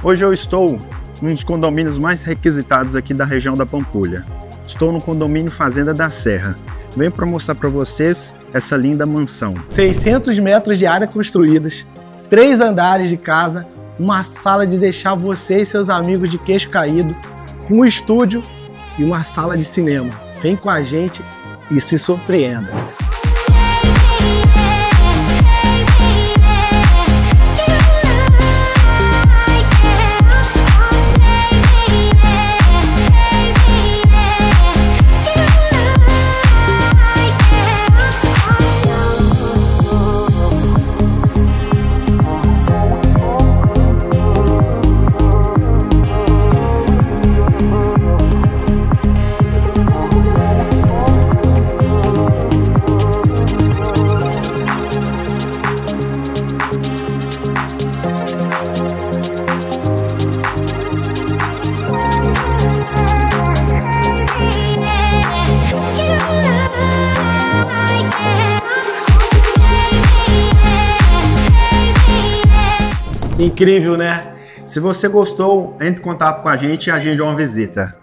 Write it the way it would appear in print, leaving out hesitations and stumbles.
Hoje eu estou em um dos condomínios mais requisitados aqui da região da Pampulha. Estou no condomínio Fazenda da Serra. Venho para mostrar para vocês essa linda mansão. 600 metros de área construídas, 3 andares de casa, uma sala de deixar você e seus amigos de queixo caído, um estúdio e uma sala de cinema. Vem com a gente e se surpreenda. Incrível, né? Se você gostou, entre em contato com a gente e agende uma visita.